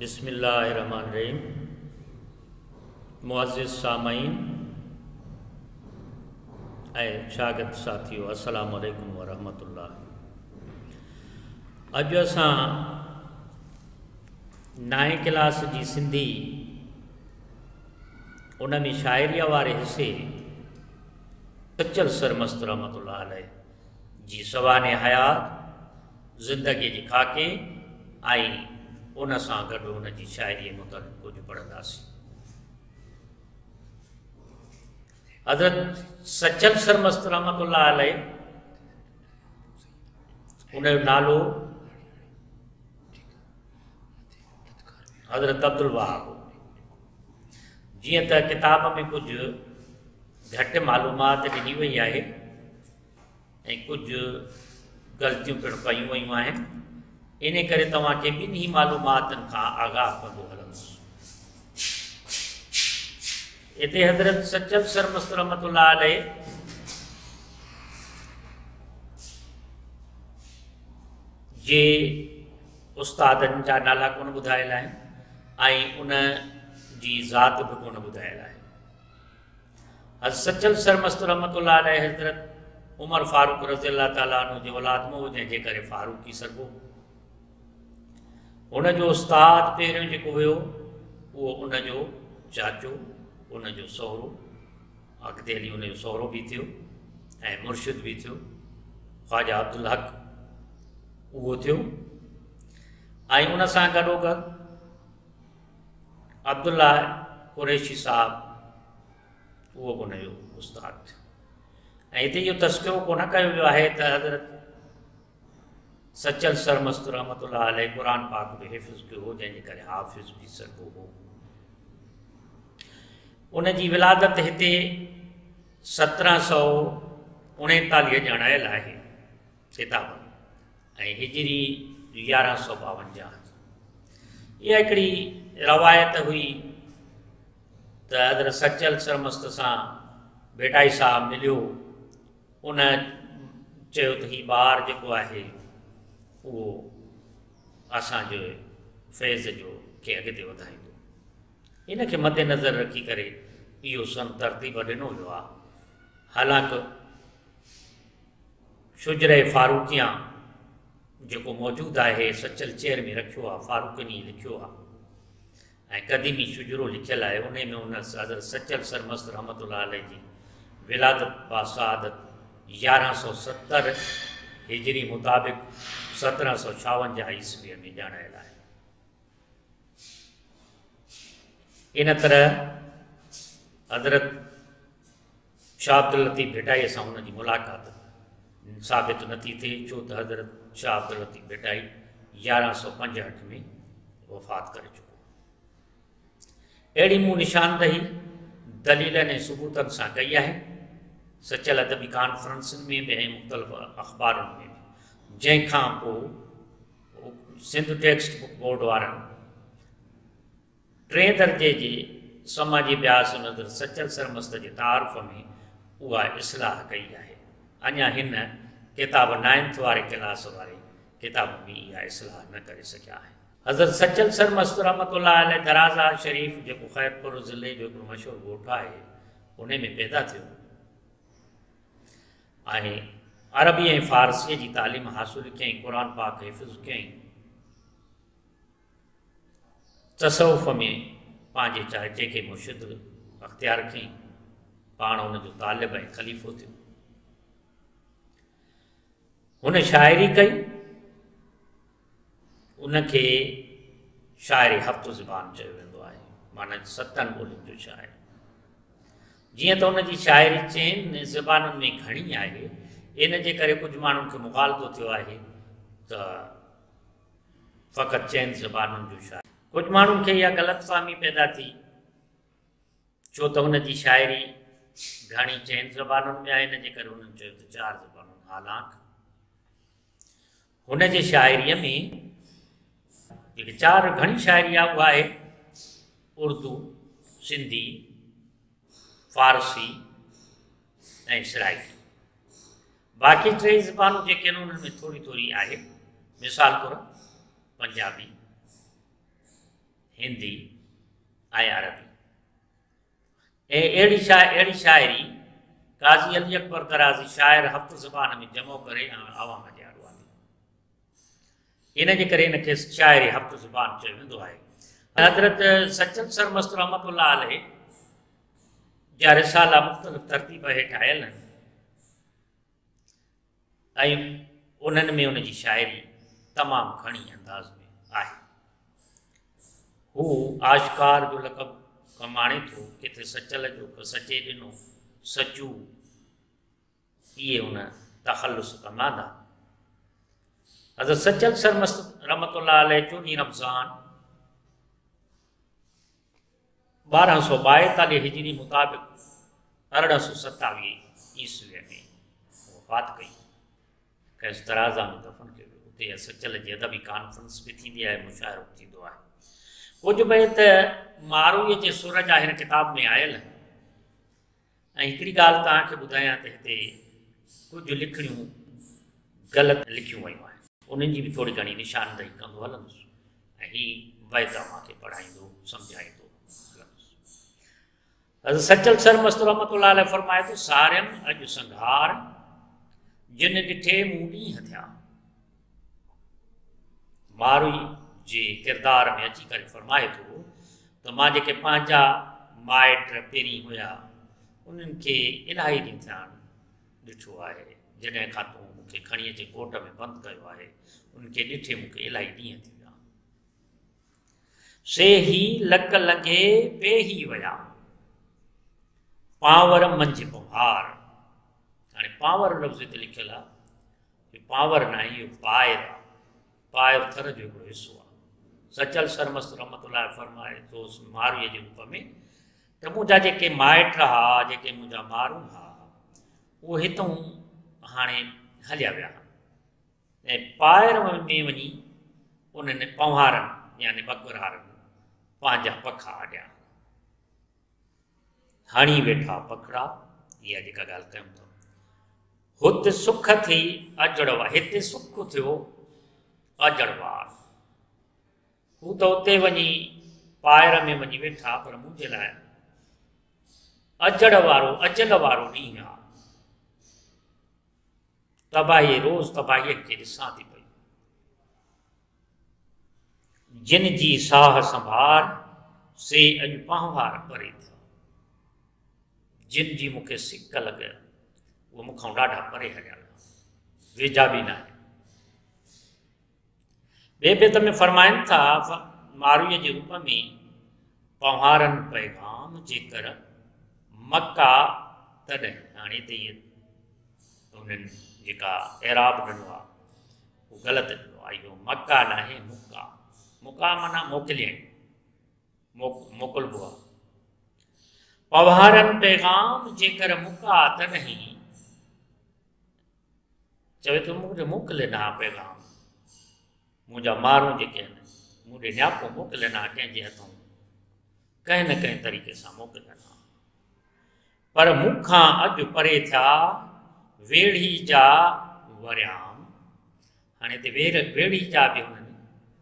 बिस्मिल्लाहिर्रहमानिर्रहीम। मुअज़्ज़िज़ सामाईन ऐं शागिर्द साथियों, अस्सलामु अलैकुम वरहमतुल्लाह। अॼु असां 9वीं क्लास जी सिंधी उन में शाइरीअ वारे हिस्से सचल सरमस्त रहमतुल्लाह अलैह जी सवाने हयात ज़िंदगी जी खाके ऐं उन सां गॾु उन जी शाइरी मुतलिक़ कुझु पढ़ंदासीं। हज़रत सचल सरमस्त रहमतुल्लाह अलैह उन जो नालो हज़रत अब्दुल वहाब। जीअं त किताब में कुझु घटि मालूमात ॾिनी वई आहे ऐं कुझु ग़लतियूं पिणु कयूं वयूं आहिनि, इन करे तव्हांखे ॿिन्ही मालूमातनि खां आगाह कंदो हलंदुसि। हिते हज़रत सचल सरमस्त रहमतुल्लाह अलैह जे उस्तादनि जा नाला कोन ॿुधायल आहिनि ऐं उन जी ज़ात बि कोन ॿुधायल आहे। हज़रत सचल सरमस्त रहमतुल्लाह अलैह हज़रत उमर फारूक रज़ियल्लाहु ताला अन्हु जे औलाद में हो, जंहिंजे करे फारूकी सरबो। उन जो उस्ताद पहिरियों जेको हुयो उहो उन जो चाचो, उन जो सहुरो, अॻिते हली उन जो सहुरो बि थियो ऐं मुर्शिद बि थियो, ख़्वाजा अब्दुल हक उहो थियो। ऐं उन सां गॾोगॾु अब्दुल्ला कुरैशी साहब उहो बि उन जो उस्ताद थियो। ऐं हिते इहो तस्करो कोन कयो वियो आहे त हज़रत सचल सरमस्त रहमतुल्लाह अलैह क़ुरान पाक बि हिफ़्ज़ कयो हो, जंहिंजे करे हाफ़िज़ बि सरबो हो। उन जी विलादत हिते 1739 ॼाणायल आहे किताब ऐं हिजरी 1152। इहा हिकिड़ी रवायत हुई त हज़रत सचल सरमस्त सां भेटाई साहब मिलियो, उन चयो त हीउ ॿार जेको आहे उहो असांजे फैज़ जो खे अॻिते वधाईंदो। इन खे मद्देनज़र रखी करे इहो सन तरतीब ॾिनो वियो आहे। हालांकि शुजरे फारूकिया जेको मौजूदु आहे सचल चेयर में रखियो आहे, फारूकनी लिखियो आहे ऐं क़दीमी शुजरो लिखियलु आहे। उन में उन हज़रत सचल सरमस्त रहमतुल्लाह अलैह जी विलादत बासादत 1170 हिजरी मुताबिक़ 1756 ईस्वीअ में ॼाणायल आहे। इन तरह हज़रत शाह अब्दुल लतीफ़ भेटाई सां हुन जी मुलाक़ात साबित नथी थिए, छो त हज़रत शाह अब्दुल लतीफ़ भेटाई 1165 में वफ़ात करे चुको। अहिड़ी मूं निशानदही दलीलनि ऐं सबूतनि सां कई आहे सचल अदबी कॉन्फ्रेंसुनि में बि ऐं मुख़्तलिफ़ अख़बारुनि में बि। जंहिंखां पोइ सिंध टेक्स्ट बुक बोर्ड वारनि 3 दर्जे जे समाजी अभ्यास नज़र सचल सरमस्त जे तारुफ़ में उहा इस्लाह कई आहे। अञा हिन किताब 9th वारे क्लास वारे किताब में इहा इस्लाह न करे सघिया आहिनि। हज़रत सचल सरमस्त रहमतुल्लाह अलैह दराज़ा शरीफ़ जेको ख़ैरपुर ज़िले जो हिकिड़ो मशहूरु ॻोठु आहे उन में पैदा थियो ऐं अरबी ऐं फ़ारसीअ जी तालीम हासिलु कयईं, क़ुरान पाक हिफ़्ज़ कयईं, तसव्वुफ़ में पंहिंजे चाचे खे मुर्शिद अख़्तियार कयईं, पाण हुन जो तालिब ऐं ख़लीफ़ो थियो। हुन शाइरी कई, उनखे शाइरी हफ़्त ज़ुबान चयो वेंदो आहे, माना 7 ॿोलियुनि जो शाइर। जीअं त हुन जी शाइरी 4 ज़बानुनि में घणी आहे, इन जे करे कुझु माण्हुनि खे मुग़ालतो थियो आहे त फ़क़ति 4 ज़बानुनि जो शाइर। कुझु माण्हुनि खे इहा ग़लतफ़हमी पैदा थी, छो त हुन जी शाइरी घणी 4 ज़बानुनि में आहे, इन जे करे हुननि चयो त 4 ज़बानुनि। हालांकि हुन जे शाइरीअ में जेके 4 घणी शाइरी आहे उहा आहे उर्दू, सिंधी, फ़ारसी ऐं सराइकी। बाक़ी 3 ज़बानूं जेके आहिनि उन्हनि में थोरी थोरी आहे, मिसाल तौरु पंजाबी, हिंदी ऐं अरबी। ऐं अहिड़ी शाइरी काज़ी अली अकबर दराज़ी शाइर हफ़्त ज़बान में जमो करे आवाम जे आॾो आंदी। इन जे करे इनखे शाइरी हफ़्त ज़बान चयो वेंदो आहे। हज़रत सचल सरमस्त रहमतुल्लाह अलैह जा रिसाला मुख़्तलिफ़ तरतीब हेठि आयल आहिनि ऐं उन्हनि में उनजी शाइरी तमामु घणी अंदाज़ में आहे। हू आशकार जो लक़ब कमाणे थो, किथे सचल जो सचे ॾिनो सचू, इहे उन तख़ल्लुस कमांदा। हज़रत सचल सरमस्त रहमतुल्लाह अलैह 14 रमज़ान 1242 हिजरी मुताबिक़ 1827 ईस्वीअ में वफ़ात कई। कैस तराज़ा में दफ़न कयो। उते सचल जी अदबी कॉन्फ्रेंस भी थींदी आहे, मुशाइरो थींदो आहे। कुझु बैत मारूईअ जे सूरज हिन किताब में आयल आहिनि। ऐं हिकिड़ी ॻाल्हि तव्हांखे ॿुधायां त हिते कुझु लिखणियूं ग़लति लिखियूं वयूं आहिनि, उन्हनि जी बि थोरी घणी निशानदेही कंदो हलंदुसि ऐं हीउ बैत तव्हांखे पढ़ाईंदो सम्झाईंदो हलंदुसि। हज़रत सचल सरमस्त रहमतुल्लाह अलैह फरमाए थो, सारियनि अॼु संघार जिन ॾिठे मूं ॾींहं थिया। मारूई जे किरदार में अची करे फरमाए थो त मां जेके पंहिंजा माइट पहिरीं हुया उन्हनि खे इलाही ॾींहं थिया ॾिठो आहे। जॾहिं खां तूं मूंखे खणी अचे कोर्ट में बंदि कयो आहे, उन्हनि खे ॾिठे मूंखे इलाही ॾींहं थी विया। से ही लक लंघे पेही विया, पांवर मंझि पहाड़। हाणे पांवर लफ़्ज़ हिते लिखियलु आहे, पांवर न आहे, इहो पायर आहे। पायर थर जो हिकिड़ो हिसो आहे। सचल सरमस्त रहमतुल्लाह फरमाए थो मारूअ जे रूप में त मुंहिंजा जेके माइट हा, जेके मुंहिंजा माण्हू हा, उहे हितां हाणे हलिया विया ऐं पायर में वञी उन्हनि पंवारनि यानी बकरारनि पंहिंजा पखा आॾिया हणी वेठा पखड़ा। इहा जेका ॻाल्हि कयूं था, हुते सुख थी अजड़वा, हिते सुख थियो अजड़वार। हू त उते वञी पायर में वञी वेठा, पर मुंहिंजे लाइ अजड़ वारो अजल वारो ॾींहुं आहे। तबाही रोज़ तबाहीअ खे ॾिसां थी पई। जिन जी साह संभार से अॼु पंवार परे थिया। जिन जी मूंखे सिक लॻे उहो मूंखां ॾाढा परे हलिया विया, वेझा बि न आहे। ॿिए बेत में फरमाइनि था मारूअ जे रूप में, पंवारनि पैगाम जेकर मक्का तॾहिं। हाणे हिते इहे उन्हनि जेका एराब ॾिनो आहे उहो ग़लति ॾिनो आहे। इहो मक्का न आहे, मुक्का। मुक्का माना मोकिलियईं, मोकिलिबो आहे। पंवारनि पैगाम जेकर मुक्का तॾहिं, चवे थो मूंखे मोकिलिना पैगाम, मुंहिंजा माण्हू जेके आहिनि मूंखे नियापो मोकिलिना कंहिंजे हथों कंहिं न कंहिं तरीक़े सां मोकिलिना। पर मूंखां अॼु परे थिया वेड़ी जा वरियाम। हाणे हिते वेड़ी जा बि हुननि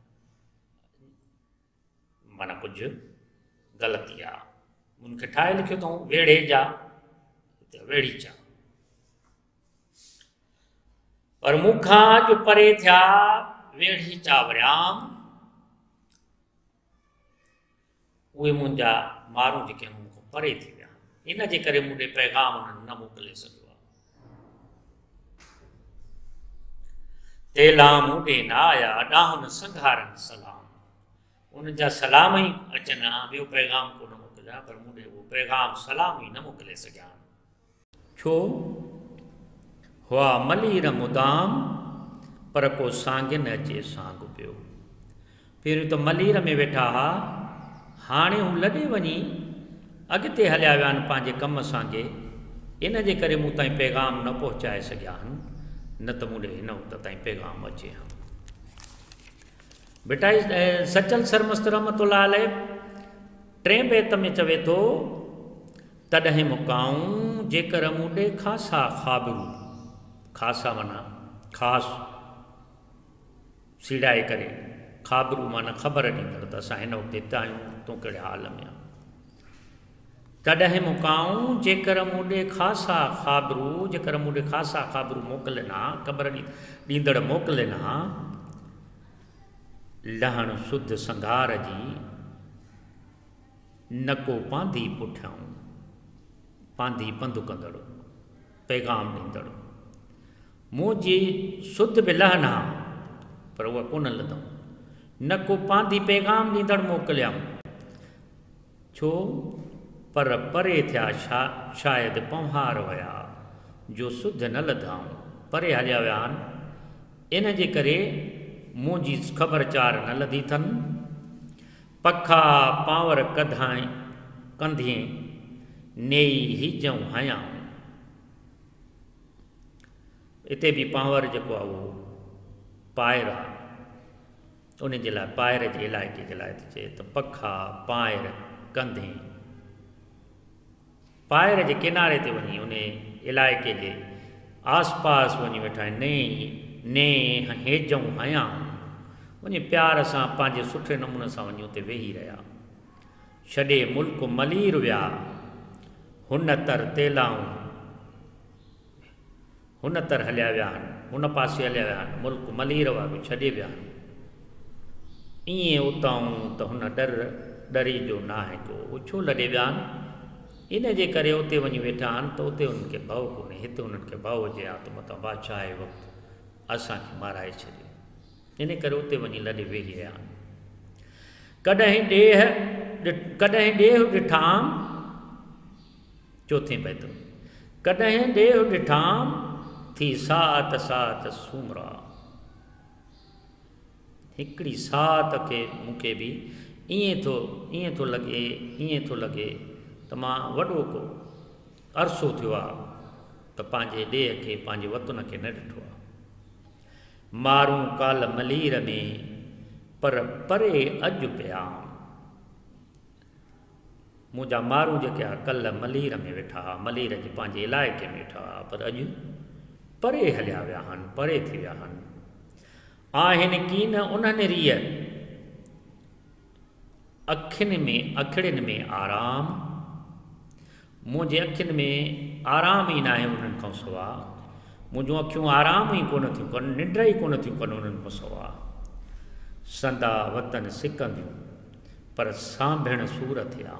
माना कुझु ग़लती आहे, उनखे ठाहे लिखियो अथऊं वेड़े जा, वेड़ी जा। पर मूंखां अॼु परे थिया वेड़ी जा वरियाम, उहे मुंहिंजा माण्हू जेके आहिनि मूंखां परे थी विया। इन जे करे मूं ॾे पैगाम उन्हनि न मोकिले सघियो आहे। तेला मूं ॾे न आया ॾाहुन संघारनि सलाम। उनजा सलाम ई अचनि हा, ॿियो पैगाम कोन मोकिलिया, पर मूं ॾे उहो पैगाम सलाम ई न मोकिले सघिया। छो हुआ मलीर मुदाम, पर को सांगे न अचे सांग पियो। पहिरियों त मलीर में वेठा हुआ, हाणे हू लॾे वञी अॻिते हलिया विया आहिनि पंहिंजे कम सांगे। इन जे करे मूं ताईं पैगाम न पहुचाए सघिया आहिनि, न त मूं ॾे हिन वक़्त ताईं पैगाम अचे हा। बेटा सचल सरमस्त रहमतुल्लाह अलैह 3 बेत में चवे थो, तॾहिं मुकाऊं जेकर मूं ॾे ख़ासा ख़ाबिरू, ख़ासा माना ख़ासि सीड़ाए करे ख़ाबरू माना ख़बर ॾींदड़ त असां हिन वक़्तु हिते आहियूं, तूं कहिड़े हाल में आहे। तॾहिं मुकाऊं जेकर मूं ॾे ख़ासा ख़ाबरू, जेकर मूं ॾे ख़ासा ख़ाबरू मोकिलिना, ख़बर ॾींदड़ मोकिलिना, लहण शुद्ध संघार जी न को पांधी पुठियाऊं, पांधी पंधु कंदड़ पैगाम ॾींदड़। मुंहिंजी शुद्ध बि लहना पर उहा कोन लधऊं, न को पांधी पैगाम ॾींदड़ मोकिलियाऊं, छो पर परे थिया शायदि पंहार विया जो शुद्ध न लधाऊं, परे हलिया विया आहिनि, इन जे करे मुंहिंजी ख़बरचार न लधी अथनि। पखा पांवर कधाई कंधे नेई हिजऊं हयाऊं। हिते बि पांवर जेको आहे उहो पायर आहे, उन जे लाइ पायर जे इलाइक़े जे लाइ थी चए त पखा पायर कंधे, पायर जे किनारे ते वञी उन इलाइक़े जे आसपास वञी वेठा आहिनि। ने हेजऊं हयाऊं, वञी प्यार सां पंहिंजे सुठे नमूने सां वञी उते वेही रहिया। छॾे मुल्क मलीर विया हुन तर तेलाऊं, हुन तर हलिया विया आहिनि, हुन पासे हलिया विया आहिनि, मुल्क मलीर वारो छॾे विया आहिनि। ईअं उतां त हुन डरी जो न आहे को, उहो छो लॾे विया आहिनि, इन जे करे उते वञी वेठा आहिनि त उते उन्हनि खे भउ कोन्हे, हिते उन्हनि खे भउ हुजे हा त मथां बादशाह जे वक़्तु असांखे माराए छॾियो, इन करे उते वञी लॾे वेही रहिया आहिनि। कॾहिं ॾेह ॾिठाम, चोथें बैत में, कॾहिं ॾेह ॾिठाम थी सात सात सूमरा। हिकिड़ी सात खे मूंखे बि ईअं थो लॻे त मां वॾो को अरसो थियो आहे त पंहिंजे ॾेह खे, पंहिंजे वतन खे न ॾिठो आहे। मारूं काल मलीर में पर परे अॼु पिया, मुंहिंजा माण्हू जेके आहे कल्ह मलीर में वेठा हुआ, मलीर जे पंहिंजे इलाइक़े में वेठा हुआ, पर अॼु परे हलिया विया आहिनि, परे थी विया आहिनि। आहिनि कीन उन्हनि रीअ अखियुनि में आराम, मुंहिंजे अखियुनि में आराम ई न आहे उन्हनि खां सवाइ, मुंहिंजूं अखियूं आराम ई कोन थियूं कनि, निंड ई कोन थियूं कनि उन्हनि खां सवाइ। संदा वतन सिकंदियूं पर सांभण सूर थिया,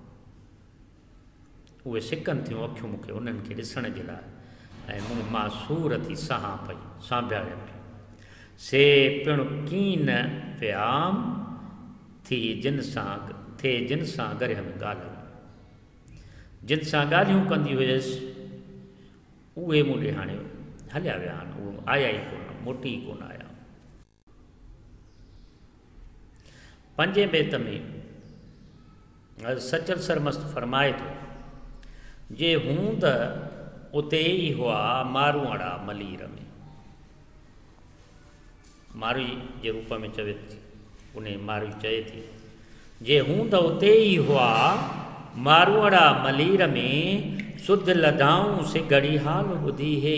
उहे सिकनि थियूं अखियूं मूंखे उन्हनि खे ॾिसण जे लाइ, ऐं मां सूर थी सहां पई, सांभियां पई। से पिणु कीन वियाम थी जिन सां गरिया में ॻाल्हियूं, जिन सां ॻाल्हियूं कंदी हुयसि उहे मूं ॾे हाणे हलिया विया आहिनि, उहे आया ई कोन, मोटी ई कोन आया। पंजे बैत में सचल सरमस्त फरमाए थो, जे हूं त उते ई हुआ मारूआड़ा मलीर में, मारू जे रूप में चवे थी, उन मारू चए थी, जे हूं त उते ई हुआ मारूआड़ा मलीर में, शुद्ध लधाऊं से घड़ी हाल ॿुधी हे,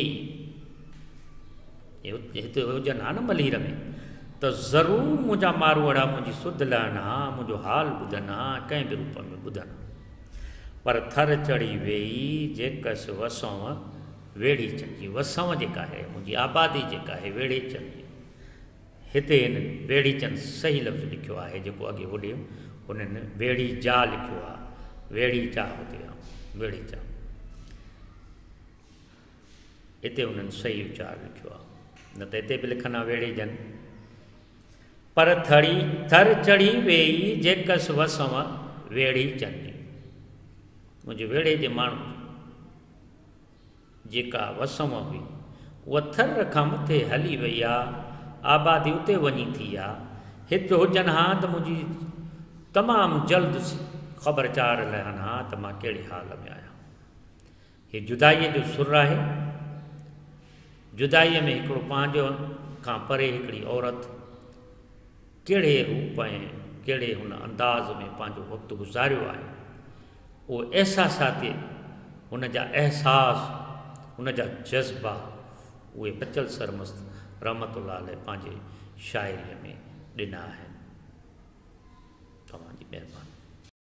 हिते हुजनि हा न मलीर में त ज़रूरु मुंहिंजा मारूआड़ा मुंहिंजी शुद्ध लहनि हा, मुंहिंजो हाल ॿुधनि हा, कंहिं बि रूप में ॿुधनि। पर थर चढ़ी वेई जेकसि वसव वेड़ी चंदी, वसव जेका आहे मुंहिंजी आबादी जेका आहे वेड़ी चंदी, हिते हिन वेड़ी चंद सही लफ़्ज़ लिखियो आहे, जेको अॻे होॾे उन्हनि वेड़ी जा लिखियो आहे, वेड़ी चा हुते आहे, वेड़ी चा, हिते उन्हनि सही उचार लिखियो आहे, न त हिते बि लिखनि वेड़ी जन। पर थर चढ़ी वेई जेकसि वसव वेड़ी चंदी, मुंहिंजे वेड़े जे माण्हू जेका वसव हुई उहा थर खां मथे हली वई आहे, आबादी उते वञी थी आहे, हिते हुजनि हा त मुंहिंजी तमामु जल्द ख़बरचार लहनि हा त मां कहिड़े हाल में आहियां। हीअ जुदाईअ जो सुर आहे, जुदाईअ में हिकिड़ो पंहिंजो खां परे हिकिड़ी औरत कहिड़े रूप ऐं कहिड़े हुन अंदाज़ में पंहिंजो वक़्तु गुज़ारियो आहे, उहो अहसासाती हुन जा अहसास, हुन जा जज़्बा, उहे बचल सरमस्त रहमतुल्लाह अलैह पंहिंजे शाइरीअ में ॾिना आहिनि। तव्हांजी महिरबानी।